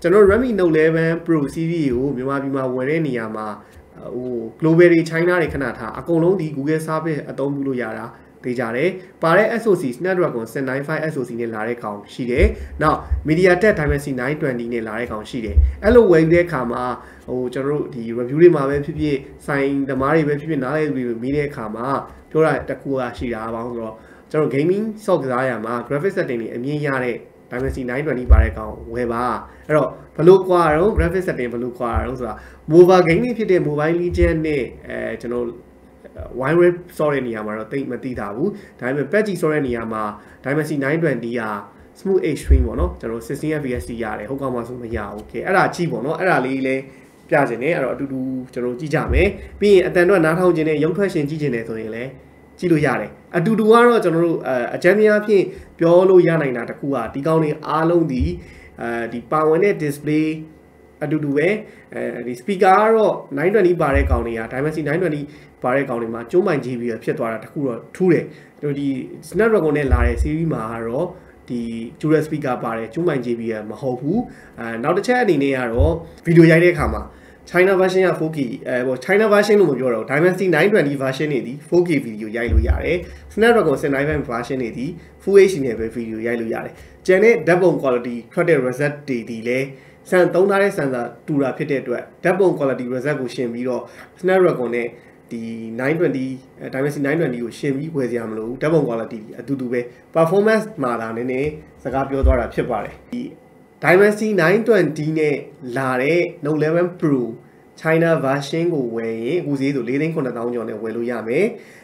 ကျွန်တော် Redmi Note 11 Pro series ကိုမြန်မာပြည်မှာဝယ်တဲ့နေရာမှာglobal တွေ China တွေခဏထားအကုန်လုံးဒီ Google service အသုံးပြုလို့ရတာသိကြတယ်ပါတဲ့ SoC Snapdragon 795 SoC နဲ့လာတဲ့ကောင်ရှိတယ်နောက် MediaTek Dimensity 920နဲ့လာတဲ့ကောင်ရှိတယ်အဲ့လိုဝယ်တဲ့အခါမှာကျွန်တော်တို့ဒီ review တွေမှာပဲဖြစ်ဖြစ်ဆိုင်သမားတွေပဲဖြစ်ဖြစ်နားလည်သူတွေမိတဲ့အခါမှာပြောတာတကူရှိတာဘာလို့ဆိုတော့ကျွန်တော် gaming soft ကစားရမှာ graphic setting တွေအမြင့်ရတဲ့ Dimensity 920ပါတဲ့ကောင်ဝယ်ပါအဲ့တော့ဘလို့ကွာတော့ graphic setting ဘလို့ကွာတော့ဆိုတာ mobile game တွေဖြစ်တဲ့ mobile legend နဲ့ကျွန်တော်wide range ဆော့တဲ့နေရာမှာတော့တိတ်မသိတာဘူးဒါပေမဲ့ patch ဆော့တဲ့နေရာမှာ Dimensity 920 က smooth extreme ပေါ့နော်ကျွန်တော်16 fps ရတယ်ဟုတ်ကောင်းမှဆိုမရဘူးโอเคအဲ့ဒါကြည့်ပေါ့နော်အဲ့ဒါလေးလည်းပြချင်တယ်အဲ့တော့အတူတူကျွန်တော်ကြည့်ကြမယ်ပြီးရင်အတန်တော့နားထောင်ခြင်းနဲ့ရုပ်ထွက်ရှင်ကြည့်ခြင်းနဲ့ဆိုရင်လည်းကြည့်လို့ရတယ်အတူတူကတော့ကျွန်တော်တို့အကြမ်းများဖြင့်ပြောလို့ရနိုင်တာတခုကဒီကောင်းတွေအားလုံးဒီဒီပါဝင်တဲ့ display အတူတူပဲဒီ speaker ကတော့920ပါတဲ့ကောင်တွေက Dimensity 920ပါတဲ့ကောင်တွေမှာကျုံးမှန်ကြီးပြီးဖြစ်သွားတာတခုတော့ထူးတယ်တို့ဒီ Snapdragon နဲ့လာတဲ့ series မှာကတော့ဒီ dual speaker ပါတယ်ကျုံးမှန်ကြီးပြီးမဟုတ်ဘူးနောက်တစ်ချက်အနေနဲ့ကတော့ video ရိုက်တဲ့အခါမှာ China version က 4K China version လို့မပြောတော့ Dimensity 920 version တွေဒီ 4K video ရိုက်လို့ရတယ် Snapdragon 795 version တွေဒီ Full HD နဲ့ပဲ video ရိုက်လို့ရတယ်ကျန်တဲ့ဓာတ်ပုံ quality ထွက်တဲ့ result တွေဒီလည်းစံသုံးထားတဲ့ sensor တူတာဖြစ်တဲ့အတွက်ဓာတ်ပုံ quality result ကိုရှင်းပြီးတော့ Snapdragon နဲ့ဒီ920 Dimensity 920ကိုရှင်းပြီးဝယ်စရာမလိုဘူးဓာတ်ပုံ quality အတူတူပဲ performance မှာလာနည်းနည်းစကားပြောသွားတာဖြစ်ပါတယ်ဒီ Dimensity 920နဲ့လာတဲ့ Note 11 Pro China version ကိုဝယ်ရင်အခုဈေးဆို 4,900 ကျော်နဲ့ဝယ်လို့ရမယ်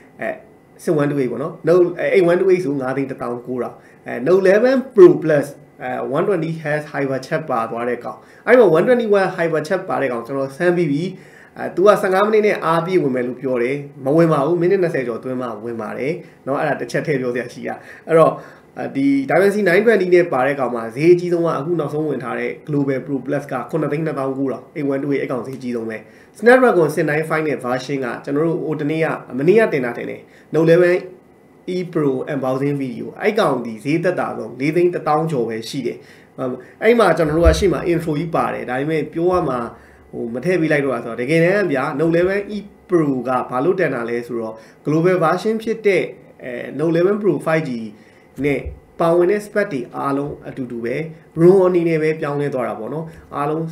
6128ပေါ့နော် Note 8128ဆို 5,19000 Note 11 Pro Plus 120Hz Hyper Chat ပါသွားတဲ့ကောင်အဲ့မှာ120W Hyper Chat ပါတဲ့ကောင်ကျွန်တော်ဆန်းပြီးပြီသူက15မိနစ်နဲ့အားပြည့်ဝင်မယ်လို့ပြောတယ်မဝင်ပါဘူးမိနစ်20ကျော်အတွင်းမှာဝင်ပါတယ်เนาะအဲ့ဒါတစ်ချက်ထည့်ပြောစရာရှိတာအဲ့တော့ဒီ Dimensity 920နဲ့ပါတဲ့ကောင်မှာဈေးအကြီးဆုံးကအခုနောက်ဆုံးဝင်ထားတဲ့ Global Pro Plus က 9,29000 812အဲ့ကောင်ဈေးအကြီးဆုံးပဲ Snapdragon 795နဲ့ version ကကျွန်တော်တို့ဟိုတနေ့ကမနေ့ကတင်တာတင်တယ် Note 11 E Pro unboxing video အဲ့ကောင်ဒီဈေးသက်တာဆုံး 4,10000 ကျော်ပဲရှိတယ်အဲ့မှာကျွန်တော်တို့ကရှေ့မှာ intro ကြီးပါတယ်ဒါပေမဲ့ပြောရမှာမထည့်ပေးလိုက်တော့ဆိုတော့တကယ်တမ်းဗျာ Note 11 E Pro ကဘာလို့တန်တာလဲဆိုတော့ global version ဖြစ်တဲ့ Note 11 Pro 5G နဲ့ပါဝင်တဲ့ spec တွေအားလုံးအတူတူပဲ ROM အနေနဲ့ပဲပြောင်းလဲသွားတာပေါ့နော်အားလုံး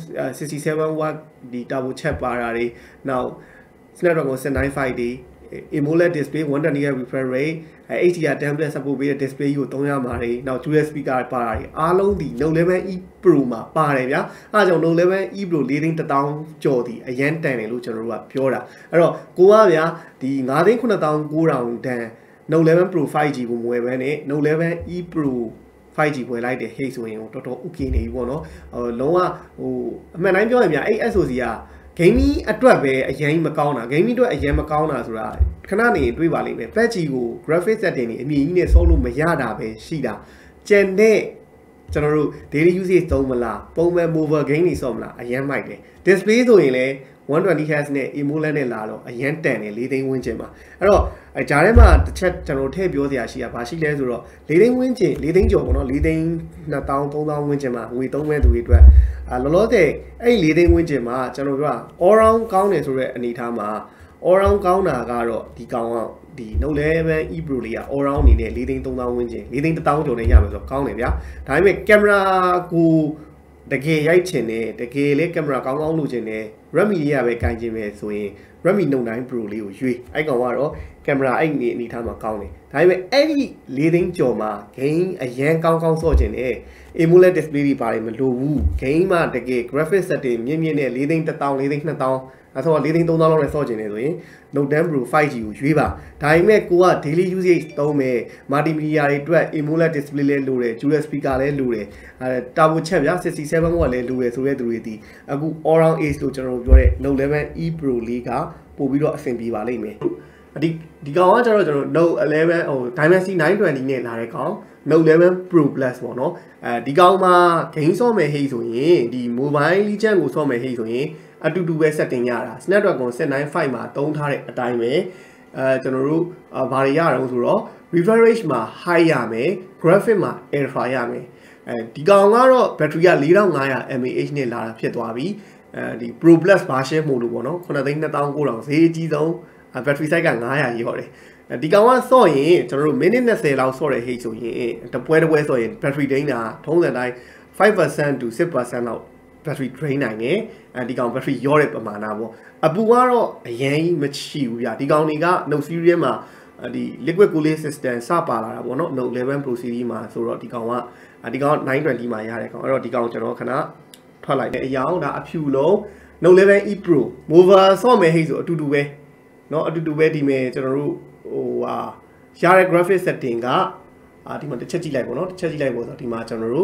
67W ဒီ turbo chat ပါတာတွေနောက် Snapdragon 795တွေAMOLED display 120Hz refresh rate HDR 10+ support ပေးတဲ့ display ကိုသုံးရမှာတွေနောက် dual speaker ပါတာတွေအားလုံးဒီ Note 11 E Pro မှာပါတယ်ဗျာအားကြောင့် Note 11 E Pro 4,10000 ကျော်ဒီအရန်တန်တယ်လို့ကျွန်တော်တို့ကပြောတာအဲ့တော့ကိုကဗျာဒီ 5,99000 တန် Note 11 Pro 5G ကိုမဝယ်ဘဲနဲ့ Note 11 E Pro 5G ဝယ်လိုက်တဲ့ hate ဆိုရင်တော်တော် okay နေပြီပေါ့နော်လုံးဝအမှန်တိုင်းပြောရင်ဗျာအဲ့ SoC ကgaming အတွက်ပဲအရင်မကောင်းတာ gaming အတွက်အရင်မကောင်းတာဆိုတာခဏနေတွေးပါလိမ့်မယ် patch ကို graphic setting တွေအမြင့်ကြီးနဲ့ဆော့လို့မရတာပဲရှိတာကျန်တဲ့ကျွန်တော်တို့ daily usage သုံးမလားပုံမှန် mobile game တွေဆော့မလားအရင်မိုက်တယ် display ဆိုရင်လည်း 120Hz နဲ့ AMOLED နဲ့လာတော့အရင်တန်တယ်4သိန်းဝန်းကျင်မှာအဲ့တော့ဂျားထဲမှာတစ်ချက်ကျွန်တော်ထည့်ပြောစရာရှိတာဘာရှိလဲဆိုတော့4သိန်းဝန်းကျင်4သိန်းကျော်ပေါ့နော်4သိန်း2000 3000ဝန်းကျင်မှာငွေသုံးမဲ့သူတွေအတွက်လောလောဆယ်အဲ့4သိန်းဝန်းကျင်မှာကျွန်တော်တို့က all round ကောင်းတယ်ဆိုတဲ့အနေထားမှာ all round ကောင်းတာကတော့ဒီကောင်ကဒီ Note 11 E Pro လေးက all round အနေနဲ့4,300,000 ဝန်းကျင်4,100,000 ကျော်နဲ့ရမယ်ဆိုတော့ကောင်းတယ်ဗျာဒါပေမဲ့ကင်မရာကိုတကယ်ရိုက်ချင်တယ်တကယ်လေကင်မရာကောင်းကောင်းလုပ်ချင်တယ် Redmi လေးကပဲကင်ချင်မယ်ဆိုရင် Redmi Note 9 Pro လေးကိုရွေးအဲ့ကောင်ကတော့ကင်မရာအဲ့အနေထားမှာကောင်းတယ်ဒါပေမဲ့အဲ့ဒီ4သိန်းကျော်မှာ game အရန်ကောင်းကောင်းဆော့ချင်တယ် AMOLED display တွေပါတယ်မလိုဘူး game မှာတကယ် graphic setting မြင့်မြင့်နဲ့4,100,000 4,200,000အဲ့တော့4,300,000လောက်နဲ့ဆော့ကျင်နေဆိုရင် Note 10 Pro 5G ကိုရွေးပါဒါပေမဲ့ကိုက daily usage သုံးမယ် multimedia တွေအတွက် AMOLED display လည်းလိုတယ် dual speaker လည်းလိုတယ်turbo chat ဗျာ 67W လည်းလိုတယ်ဆိုတဲ့သူတွေဒီအခု all round ace လို့ကျွန်တော်တို့ပြောတဲ့ Note 11 E Pro လေးကပို့ပြီးတော့အဆင်ပြေပါလိမ့်မယ်ဒီကောင်ကကျတော့ကျွန်တော် Note 11 Dimensity 920နဲ့လာတဲ့ကောင် Note 11 Pro Plus ပေါ့နော်ဒီကောင်မှာ game ဆော့မယ်ဟိဆိုရင်ဒီ mobile legend ကိုဆော့မယ်ဟိဆိုရင်အတူတူပဲ setting ရတာ Snapdragon 795မှာသုံးထားတဲ့အတိုင်းပဲကျွန်တော်တို့ဘာတွေရအောင်ဆိုတော့ refresh rate မှာ high ရမယ် graphic မှာ ultra ရမယ်ဒီကောင်ကတော့ battery က4500 mAh နဲ့လာတာဖြစ်သွားပြီဒီ Pro Plus version မို့လို့ပေါ့နော်9,2900ဈေးအကြီးဆုံး battery size က900ရော့တယ်ဒီကောင်ကဆော့ရင်ကျွန်တော်တို့မိနစ်20လောက်ဆော့တဲ့ဟိတ်ဆိုရင်တပွဲဆော့ရင် battery drain တာထုံးစံတိုင်း 5% to 6% လောက် battery drain နိုင်တယ်ဒီကောင် battery ရော့တဲ့ပမာဏပေါ့အပူကတော့အရင်မရှိဘူးဗျဒီကောင်တွေက Note series မှာဒီ liquid cooling system စပါလာတာပေါ့နော် Note 11 Pro series မှာဆိုတော့ဒီကောင်920မှာရတဲ့ကောင်အဲ့တော့ဒီကောင်ကျွန်တော်ခဏထွက်လိုက်တယ်အရောင်ဒါအဖြူလုံး Note 11 E Pro Mobile ဆော့မယ်ဟိတ်ဆိုအတူတူပဲเนาะအတူတူပဲဒီမဲ့ကျွန်တော်တို့ရတဲ့ graphic setting ကဒီမှာတစ်ချက်ကြည့်လိုက်ပေါ့နော်တစ်ချက်ကြည့်လိုက်ပေါ့ဆိုတော့ဒီမှာကျွန်တော်တို့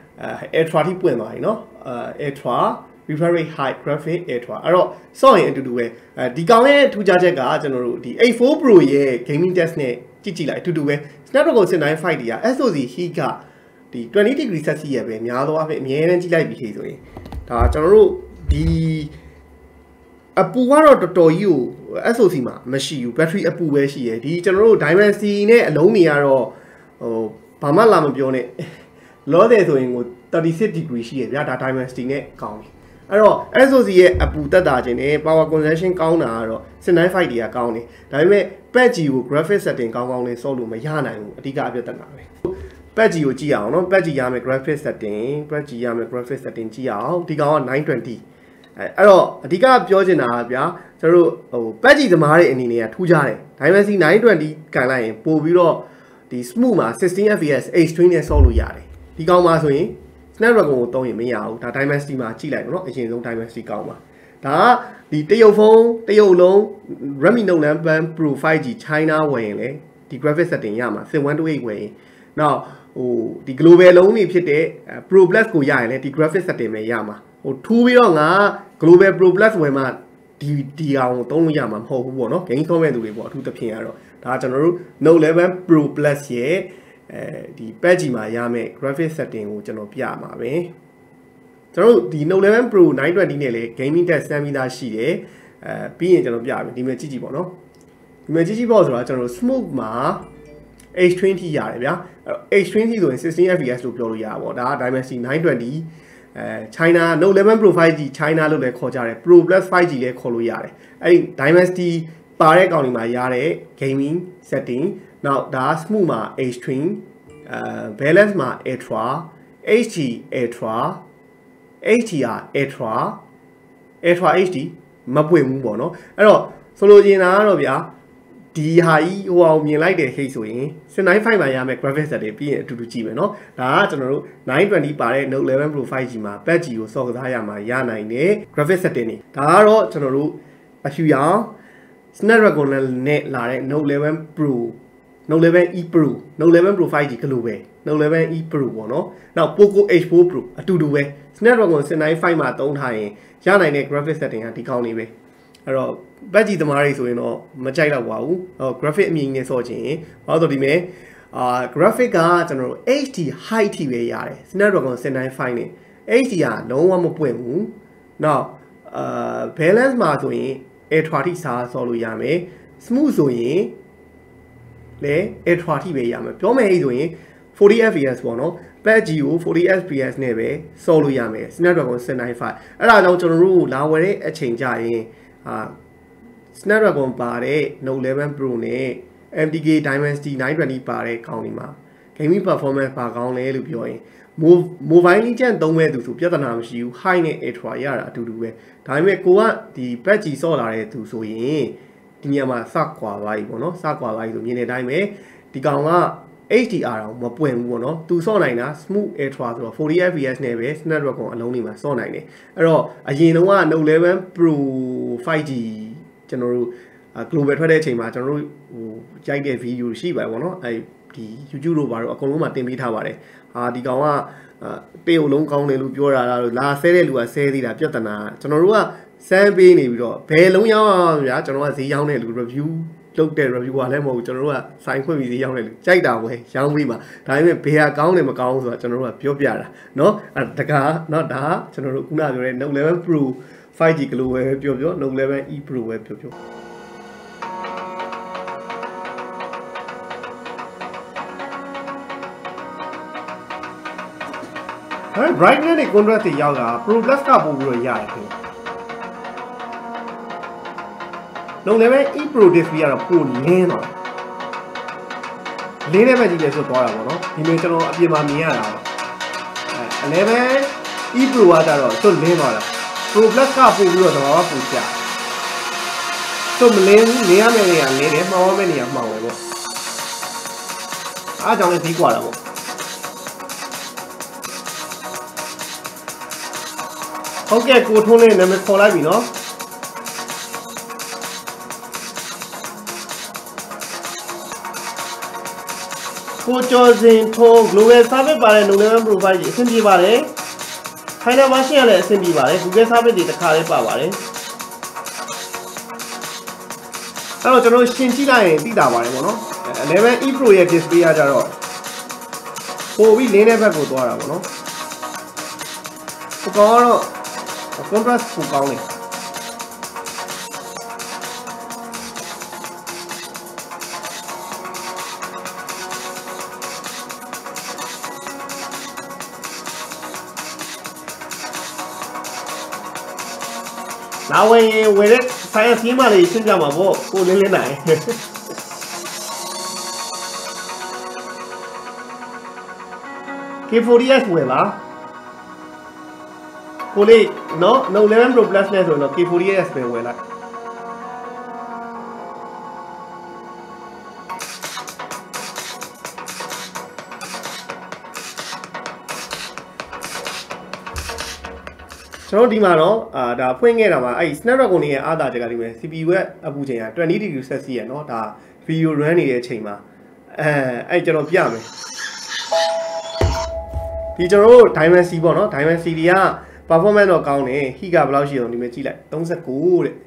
ultra ထိပွင့်သွားပြီเนาะultra refresh rate high graphic ultra အဲ့တော့ဆော့ရင်အတူတူပဲဒီကောင်ရဲ့ထူးခြားချက်ကကျွန်တော်တို့ဒီ A4 Pro ရဲ့ gaming test နဲ့ကြည့်လိုက်အတူတူပဲ Snapdragon 795တွေက SoC heat ကဒီ20 degree Celsius ရဲ့ပဲများသောအားဖြင့်အများနဲ့ကြည့်လိုက်ပြီခေဆိုရင်ဒါကျွန်တော်တို့ဒီအပူကတော့တော်တော်ကြီးကို SoC မှာမရှိဘူး battery အပူပဲရှိရယ်ဒီကျွန်တော်တို့ Dimensity နဲ့အလုံးတွေကတော့ဘာမှလာမပြောနဲ့လောတယ်ဆိုရင်ကို36 degree ရှိရယ်ဗျာဒါ Dimensity နဲ့ကောင်းပြီအဲ့တော့ SoC ရဲ့အပူတက်တာခြင်းနဲ့ power consumption ကောင်းတာကတော့795တွေကကောင်းတယ်ဒါပေမဲ့ patch ကို graphic setting ကောင်းနဲ့ဆော့လို့မရနိုင်ဘူးအဓိကအပြတ်တက်တာပဲ patch ကိုကြည့်အောင်နော် patch ရမယ် graphic setting ကြည့်အောင်ဒီကောင်က920အဲ့တော့အဓိကပြောချင်တာကဗျာကျွန်တော်တို့patch သမားတွေအနေနဲ့ကထူးခြားတယ် Dimensity 920ကန်လိုက်ရင်ပို့ပြီးတော့ဒီ smooth မှာ16 fps H3 နဲ့ဆော့လို့ရတယ်ဒီကောင်မှာဆိုရင် Snapdragon ကိုသုံးရင်မရဘူးဒါ Dimensity မှာကြည့်လိုက်ပါတော့အရင်ဆုံး Dimensity ကောင်းပါဒါကဒီတရုတ်ဖုန်းတရုတ်လုံး Redmi Note 11 Pro 5G China ဝယ်ရင်လေဒီ graphic setting ရမှာ6128ဝယ်ရင်နောက်ဒီ global လုံးတွေဖြစ်တဲ့ Pro Plus ကိုရရင်လေဒီ graphic setting ပဲရမှာထူးပြီးတော့ငါ global Pro Plus ဝယ်မှဒီအောင်သုံးလို့ရမှာမဟုတ်ဘူးပေါ့နော် game သုံးမဲ့သူတွေပေါ့အထူးသဖြင့်ကတော့ဒါကျွန်တော်တို့ Note 11 Pro Plus ရဲ့ဒီ patch မှာရမယ် graphic setting ကိုကျွန်တော်ပြမှာပဲကျွန်တော်တို့ဒီ Note 11 Pro 920နဲ့လေ gaming test စမ်းပြီးသားရှိတယ်ပြီးရင်ကျွန်တော်ပြမယ်ဒီမှာကြည့်ပေါ့နော်ဒီမှာကြည့်ပေါ့ဆိုတာကျွန်တော်တို့ smooth မှာ H20 ရတယ်ဗျာH20 ဆိုရင်16 fps လို့ပြောလို့ရပါပေါ့ဒါက Dimensity 920 China Note 11 Pro 5G China လို့လည်းခေါ်ကြတယ် Pro Plus 5G လည်းခေါ်လို့ရတယ်အဲ့ဒီ Dimensity ပါတဲ့ကောင်ဒီမှာရတဲ့ gaming setting နောက်ဒါ smooth မှာ H3 balance မှာ ultra HD ultra HDR ultra HD မပွင့်ဘူးပေါ့နော်အဲ့တော့ဆိုလိုချင်တာကတော့ဗျာဒီဟာကြီးဟိုအောင်မြင်လိုက်တဲ့ဟိတ်ဆိုရင်795မှာရမယ် graphic setting ပြီးရင်အတူတူကြည့်မယ်နော်ဒါကကျွန်တော်တို့920ပါတဲ့ Note 11 Pro 5G မှာ patch ကိုစော့ကစားရမှာရနိုင်တဲ့ graphic setting တွေဒါကတော့ကျွန်တော်တို့အဖြူရောင် Snapdragon နဲ့လာတဲ့ Note 11 Pro Note 11 E Pro Note 11 Pro 5G ကလိုပဲ Note 11 E Pro ပေါ့နော်နောက် Poco H4 Pro အတူတူပဲ Snapdragon 795မှာသုံးထားရင်ရနိုင်တဲ့ graphic setting ကဒီကောင်းနေပဲအဲ့တော့ patch သမားတွေဆိုရင်တော့မကြိုက်တော့ပါဘူးgraphic အမြင်နဲ့ဆော့ချင်ဘာလို့ဆိုဒီမဲ့graphic ကကျွန်တော်တို့ HD high ထိပဲရတယ် Snapdragon 795နဲ့ HD ကလုံးဝမပွင့်ဘူးနောက်balance မှာဆိုရင် ultra ထိစားဆော့လို့ရမယ် smooth ဆိုရင်လေ ultra ထိပဲရမယ်ပြောမယ်ဆိုရင်40 fps ပေါ့နော် patch ကို40 fps နဲ့ပဲဆော့လို့ရမယ် Snapdragon 795အဲ့ဒါကြောင့်ကျွန်တော်တို့လာဝယ်တဲ့အချိန်ကြရင်Snapdragon ပါတဲ့ Note 11 Pro နဲ့ MTK Dimensity 920ပါတဲ့ကောင်ဒီမှာ gaming performance ပါကောင်းလဲလို့ပြောရင် mobile legend သုံးမဲ့သူဆိုပြဿနာမရှိဘူး high နဲ့ ultra ရတာအတူတူပဲဒါပေမဲ့ကိုကဒီ patch ဆော့လာတဲ့သူဆိုရင်ဒီနေရာမှာစကွာသွားပြီပေါ့နော်စကွာသွားပြီဆိုမြင်တဲ့အတိုင်းပဲဒီကောင်က HDR တော့မပွင့်ဘူးပေါ့နော်သူဆော့နိုင်တာ smooth ultra ဆိုတော့40 fps နဲ့ပဲ Snapdragon အလုံးလေးမှာဆော့နိုင်တယ်အဲ့တော့အရင်တုန်းက Note 11 Pro 5G ကျွန်တော်တို့ global ထွက်တဲ့အချိန်မှာကျွန်တော်တို့ဟိုရိုက်တဲ့ video ရှိပါတယ်ပေါ့နော်အဲဒီ YouTube တို့ဘာလို့အကုန်လုံးမှာတင်ပေးထားပါတယ်ဒီကောင်ကတရုတ်လုံးကောင်းတယ်လို့ပြောတာလားလာဆဲတဲ့လူကဆဲသေးတာပြဿနာကျွန်တော်တို့ကစမ်းပေးနေပြီးတော့ဘယ်လုံးရောင်းအောင်ဗျာကျွန်တော်ကဈေးရောင်းတဲ့လူ review လုပ်တဲ့ review ကလည်းမဟုတ်ဘူးကျွန်တော်တို့ကစိုင်းခွင့်ပြီးဈေးရောင်းတဲ့လူကြိုက်တာပဲရောင်းပြီးပါဒါပေမဲ့ဘယ်ဟာကောင်းတယ်မကောင်းဘူးဆိုတာကျွန်တော်တို့ကပြောပြတာเนาะတကားเนาะဒါကျွန်တော်တို့ခုနပြောတဲ့ Note 11 Pro 5G Global ပဲပြော Note 11 E Pro ပဲပြော brightness နဲ့ contrast တွေရောက်တာ Pro Plus ကပို့ပြီးတော့ရတယ်ခင်ဗျလုံးလည်းပဲ E Pro display ကတော့ပိုလင်းသွားလင်းတဲ့ဘက်ကြီးလည်းဆိုသွားတာပေါ့နော်ဒီမျိုးကျွန်တော်အပြင်မှာမြင်ရတာပေါ့11 E Pro ကကြတော့သူ့လင်းသွားတာ Pro Plus ကပို့ပြီးတော့တော့ပို့ချသူ့မလင်းဘူးလင်းရမယ့်နေရာလင်းတယ်မှောင်ရမယ့်နေရာမှောင်တယ်ပေါ့အားကြောင့်လည်းပြီးกว่าတာပေါ့ဟုတ်ကဲ့ကိုထွန်းလေးနာမည်ခေါ်လိုက်ပြီနော်ကိုကျော်စင်ထိုး global service ပါတယ် 11 profile ကြီးအဆင်ပြေပါတယ် China version ကလည်းအဆင်ပြေပါတယ် Google service တွေတစ်ခါလေးပါပါတယ်အဲ့တော့ကျွန်တော်ရှင်းကြည့်လိုက်ရင်သိတာပါတယ်ပေါ့နော်11 E Pro ရဲ့ display ကကြတော့ပိုပြီးလင်းတဲ့ဘက်ကိုသွားတာပေါ့နော်ဟိုကောင်ကတော့ contrast ကိုကောင်းတယ်နောက်ဝင်တဲ့ science ကြီးမှလေးရှင်းပြမှာပေါ့ကိုလင်းလင်းနိုင် K40S ဝင်လားကိုလေးနော် No 11 Pro Plus နဲ့ဆိုတော့ K40S ပဲဝင်လိုက်ကျွန်တော်ဒီမှာတော့ဒါဖွင့်ခဲ့တာမှာအဲ့ Snapdragon ရဲ့အားသာချက်ကဒီမဲ့ CPU ရဲ့အပူချိန်က20 degree Celsius ရနော်ဒါ video run နေတဲ့အချိန်မှာအဲ့ကျွန်တော်ပြမယ်ဒီကျွန်တော်တို့ Diamond C ပေါ့နော် Diamond C တွေက performance တော့ကောင်းတယ် heat ကဘယ်လောက်ရှိအောင်ဒီမဲ့ကြည့်လိုက်39တဲ့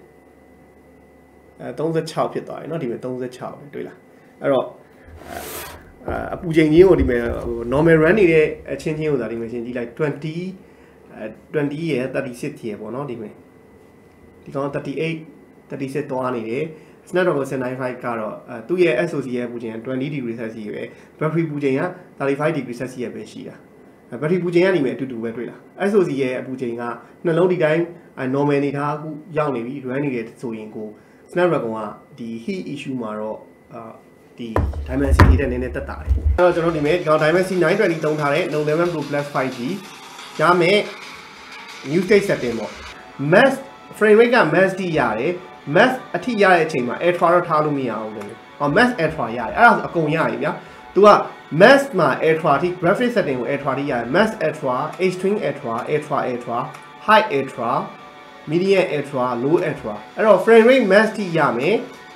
36ဖြစ်သွားတယ်เนาะဒီမဲ့36ပဲတွေ့လားအဲ့တော့အပူချိန်ကြီးကိုဒီမဲ့ normal run နေတဲ့အချင်းချင်းကိုဒါဒီမဲ့ရှင်းကြည့်လိုက်20ရယ်36ရယ်ပေါ့နော်ဒီမဲ့ဒီကောင်38 36သွားနေတယ် Snapdragon 795ကတော့သူ့ရဲ့ SoC ရဲ့ပူချိန်က20 degree Celsius ပဲ battery ပူချိန်က35 degree Celsius ပဲရှိတာဘက်ထရီပူချိန်ကနေမယ်အတူတူပဲတွေ့လား SoC ရဲ့အပူချိန်ကနှလုံးဒီတိုင်း normal အနေထားအခုရောက်နေပြီ run နေတဲ့ဆိုရင်ကို Snapdragon ကဒီ heat issue မှာတော့ဒီ Diamond C တဲ့နည်းနည်းတက်တာတယ်အဲ့တော့ကျွန်တော်ဒီမဲ့ဒီကောင် Diamond C 920သုံးထားတဲ့ No 11 Pro Plus 5G ရမယ် new state setting ပေါ့ max frame rate က max တိရတယ် max အထိရတဲ့အချိန်မှာ ultra တော့ထားလို့မရအောင်လေmax ultra ရတယ်အဲ့ဒါဆိုအကုန်ရတယ်ဗျာသူက max မှာ ultra ထိ graphic setting ကို ultra ထိရတယ် max ultra extreme ultra ultra high ultra medium ultra low ultra အဲ့တော့ frame rate max ထိရမယ်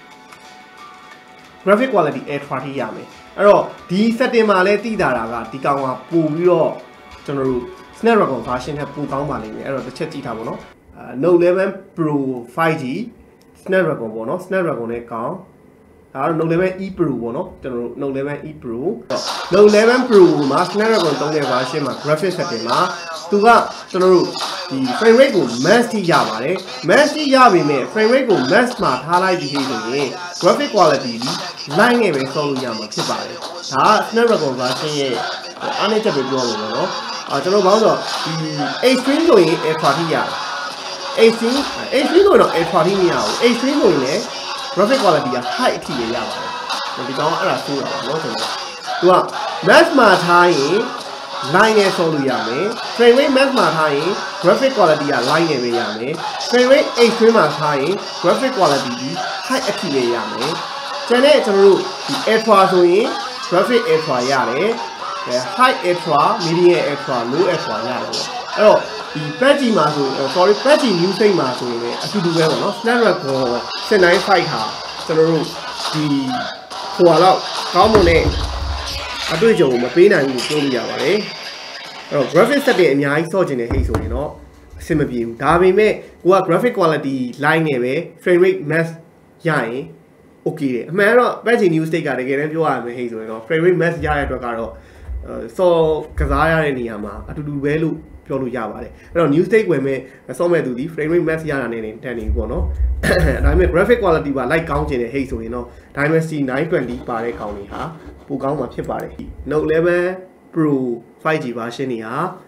graphic quality ultra ထိရမယ်အဲ့တော့ဒီ setting မှာလည်းသိတာကဒီကောင်ကပို့ပြီးတော့ကျွန်တော်တို့ Snapdragon version ထက်ပိုကောင်းပါလိမ့်မယ်အဲ့တော့တစ်ချက်ကြည့်ထားပါတော့Note 11 Pro 5G Snapdragon ပေါ့နော် Snapdragon နဲ့ကောင်းဒါကတော့ Note 11 E Pro ပေါ့နော်ကျွန်တော်တို့ Note 11 E Pro Note 11 Pro မှာ Snapdragon 3တဲ့ version မှာ graphic setting မှာသူကကျွန်တော်တို့ဒီ frame rate ကို max ထိရပါတယ် max ထိရပြီမဲ့ frame rate ကို max မှာထားလိုက်ပြီးဆိုရင် graphic quality ဒီ line နဲ့ပဲဆောက်လို့ရမှာဖြစ်ပါတယ်ဒါက Snapdragon version ရဲ့အားနည်းချက်ပဲပြောလို့နော်ကျွန်တော်ဘာလို့ဆိုဒီ extreme ဆိုရင် ultra ထိရတယ် extreme ဆိုရင်တော့ ultra ထိမရဘူး extreme ဆိုရင်လည်း graphic quality က high အထိရပါတယ်ဒီကောင်ကအဲ့ဒါဆိုးတာပါเนาะကျွန်တော်သူက max မှာထားရင် line နဲ့ဆောက်လို့ရမယ် frame rate max မှာထားရင် graphic quality က line နဲ့ပဲရမယ် frame rate extreme မှာထားရင် graphic quality ဒီ high အထိရမယ်ကျန်တဲ့ကျွန်တော်တို့ဒီ ultra ဆိုရင် graphic ultra ရတယ် high ultra medium ultra low ultra ရတယ်ပေါ့အဲ့တော့ဒီ patch မှာဆိုရင် sorry patch new state မှာဆိုရင်လည်းအတူတူပဲပေါ့နော် Snapdragon 795ဟာကျွန်တော်တို့ဒီဟိုလောက်ကောင်းမွန်တဲ့အတွေ့အကြုံကိုမပေးနိုင်ဘူးပြောလို့ရပါတယ်အဲ့တော့ graphic setting အများကြီးဆော့ကျင်တဲ့ဟိတ်ဆိုရင်တော့အဆင်မပြေဘူးဒါပေမဲ့ကိုက graphic quality line နဲ့ပဲ frame rate max ရရင် okay တယ်အမှန်တော့ patch new state ကတကယ်တမ်းပြောရမယ်ဟိတ်ဆိုရင်တော့ frame rate max ရတဲ့အတွက်ကတော့စောကစားရတဲ့နေရာမှာအတူတူပဲလို့ပြောလို့ရပါတယ်အဲ့တော့ new state ဝင်မဲ့စောမဲ့သူဒီ frame rate max ရတာနဲ့တန်နေပေါ့နော်ဒါပေမဲ့ graphic quality ပါ like ကောင်းချင်တဲ့ hate ဆိုရင်တော့ Dimensity 920ပါတဲ့ကောင်တွေဟာပိုကောင်းမှာဖြစ်ပါတယ် Note 11 Pro 5G version တွေဟာ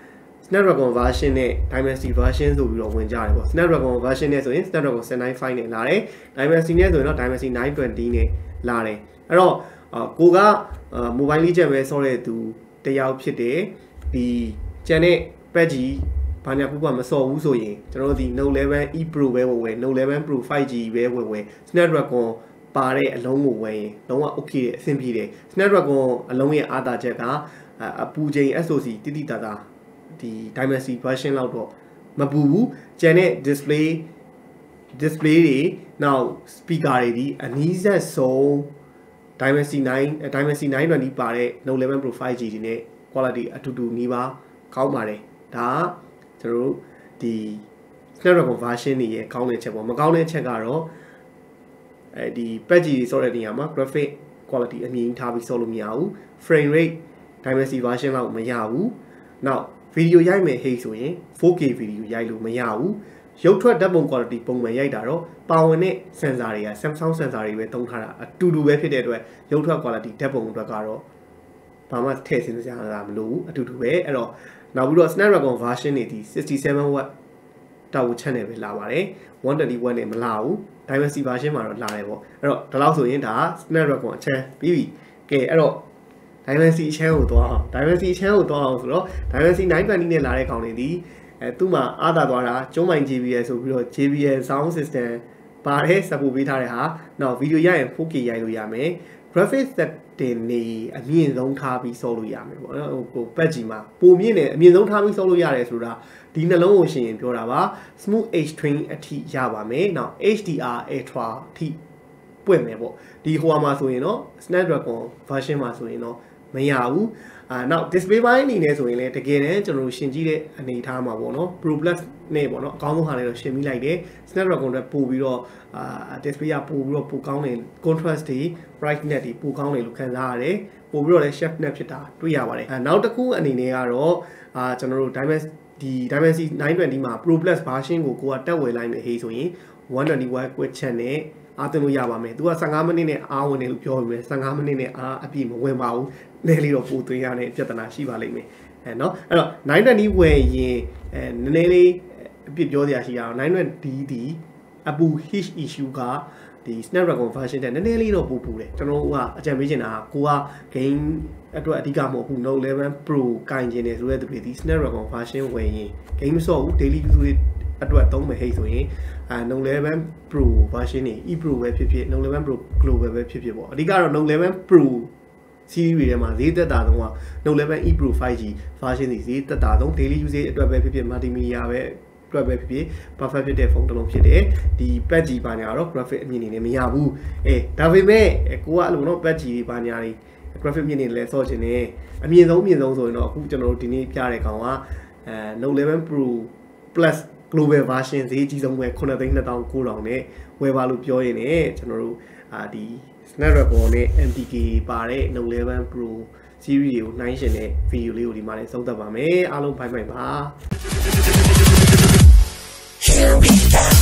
Snapdragon version နဲ့ Dimensity version ဆိုပြီးတော့ဝင်ကြတယ်ပေါ့ Snapdragon version နဲ့ဆိုရင် Snapdragon 795နဲ့လာတယ် Dimensity နဲ့ဆိုရင်တော့ Dimensity 920နဲ့လာတယ်အဲ့တော့ကိုက mobile လေးချက်ပဲဆော့တဲ့သူတယောက်ဖြစ်တယ်ဒီကျန်တဲ့ patch ကြီးဘာညာပူမဆော့ဘူးဆိုရင်ကျွန်တော်တို့ဒီ Note 11 E Pro ပဲဝယ် Note 11 Pro 5G ပဲဝယ် Snapdragon ပါတဲ့အလုံးကိုဝယ်ရင်လုံးဝ okay အဆင်ပြေတယ် Snapdragon အလုံးရဲ့အားသာချက်ကအပူချိန် SoC တိတိတသာဒီ Dimensity version လောက်တော့မပူဘူးကျန်တဲ့ display တွေနောက် speaker တွေဒီအနီးဆက်ဆုံး Dimensity 920ပါတဲ့ Note 11 Pro 5G ဒီနဲ့ quality အတူတူနီးပါကောင်းပါတယ်ဒါကျွန်တော်တို့ဒီ Snapdragon version တွေရဲ့ကောင်းတဲ့ချက်ပေါ့မကောင်းတဲ့ချက်ကတော့ဒီ patch ကြီးဆော့တဲ့နေရာမှာ graphic quality အမြင့်ထားပြီးဆော့လို့မရဘူး frame rate Dimensity version လောက်မရဘူးနောက် video ရိုက်မယ်ဟိတ်ဆိုရင် 4K video ရိုက်လို့မရဘူးရုပ်ထွက်ဓာတ်ပုံ quality ပုံမှန်ရိုက်တာတော့ပါဝင်တဲ့ sensor တွေက Samsung sensor တွေပဲသုံးထားတာအတူတူပဲဖြစ်တဲ့အတွက်ရုပ်ထွက် quality ဓာတ်ပုံအတွက်ကတော့ဘာမှထည့်စင်းစရာမလိုဘူးအတူတူပဲအဲ့တော့နောက်ပြီးတော့ Snapdragon version တွေဒီ67W တောက် channel ပဲလာပါတယ်120W နဲ့မလာဘူး Dimensity version မှာတော့လာတယ်ပေါ့အဲ့တော့ဒီလောက်ဆိုရင်ဒါ Snapdragon အချမ်းပြီးပြီကဲအဲ့တော့ Dimensity အချမ်းကိုသွားအောင် Dimensity အချမ်းကိုသွားအောင်ဆိုတော့ Dimensity 920နဲ့လာတဲ့ကောင်တွေဒီသူ့မှာအားသာသွားတာကျုံးမိုင် JBL ဆိုပြီးတော့ JBL sound system ပါတဲ့ support ပေးထားတဲ့ဟာနောက် video ရိုက်ရင် 4K ရိုက်လို့ရမယ် graphics setting နေအမြင့်ဆုံးထားပြီးဆော့လို့ရမယ်ပေါ့နော်ဟို patch ကြီးမှာပုံမြင့်တယ်အမြင့်ဆုံးထားပြီးဆော့လို့ရတယ်ဆိုတာဒီနှလုံးကိုရှင်ရင်ပြောတာပါ smooth H-Train အထိရပါမယ်နောက် HDR Ultra အထိပွင့်မယ်ပေါ့ဒီဟိုမှာဆိုရင်တော့ Snapdragon version မှာဆိုရင်တော့မရဘူးနောက် display ပိုင်းအနေနဲ့ဆိုရင်လည်းတကယ်တမ်းကျွန်တော်တို့ရှင်းကြည့်တဲ့အနေအထားမှာပေါ့နော် Pro Plus နဲ့ပေါ့နော်အကောင်းဆုံးဟာလေးတော့ရှင်းပြီးလိုက်တယ် Snapdragon တွေပို့ပြီးတော့display ကပို့ပြီးတော့ပိုကောင်းတယ် contrast တွေ brightness တွေပိုကောင်းတယ်လို့ခံစားရတယ်ပို့ပြီးတော့လည်း sharpness ဖြစ်တာတွေ့ရပါတယ်နောက်တစ်ခုအနေနဲ့ကတော့ကျွန်တော်တို့ Dimensity 920မှာ Pro Plus version ကိုကတက်ဝယ်လိုက်မယ်ဟေးဆိုရင် 120W quick charge နဲ့အားသွင်းလို့ရပါမယ်သူက15မိနစ်နဲ့အားဝင်တယ်လို့ပြောပြီး15မိနစ်နဲ့အားအပြည့်မဝင်ပါဘူးနည်းလေးတော့ပိုသွင်းရတဲ့ပြဿနာရှိပါလိမ့်မယ်เนาะအဲ့တော့920ဝယ်ရင်နည်းနည်းလေးအပြည့်ပြောစရာရှိတာ920ဒီအပူ heat issue ကဒီ Snapdragon version တဲ့နည်းနည်းလေးတော့ပူတယ်ကျွန်တော်ကအကြံပေးချင်တာကိုက game အတွက်အဓိကမဟုတ်ဘူး Note 11 Pro ကင်ကျင်တယ်ဆိုတဲ့သူတွေဒီ Snapdragon version ဝယ်ရင် game မဆော့ဘူး daily use တွေအတွက်သုံးမယ်ဟိတ်ဆိုရင်Note 11 Pro version တွေ E Pro ပဲဖြစ်ဖြစ် Note 11 Pro Global ပဲဖြစ်ဖြစ်ပေါ့အဓိကတော့ Note 11 Pro series တွေထဲမှာဈေးသက်သာဆုံးက Note 11 E Pro 5G version တွေဈေးသက်သာဆုံး daily usage အတွက်ပဲဖြစ်ဖြစ် multimedia ပဲအတွက်ပဲဖြစ်ဖြစ် perfect ဖြစ်တဲ့ဖုန်းတစ်လုံးဖြစ်တယ်ဒီ patch ကြီးပါညာတော့ graphic အမြင့်နေနဲ့မရဘူးဒါပေမဲ့ကိုကအဲ့လိုနော် patch ကြီးပါညာတွေ graphic မြင့်နေလဲဆော့ချင်တယ်အမြင့်ဆုံးဆိုရင်တော့အခုကျွန်တော်တို့ဒီနေ့ပြတဲ့ကောင်ကNote 11 Pro Plus global version ဈေးကြီးဆုံးပဲ9,290,000နဲ့ဝယ်ပါလို့ပြောရင်လည်းကျွန်တော်တို့ဒီ Snapdragon နဲ့ MTK ပါတဲ့ Note 11 Pro series ကိုနှိုင်းယှဉ်တဲ့ video လေးကိုဒီမှာလည်းသုံးသပ်ပါမယ်အားလုံးဘိုင်ဘိုင်ပါ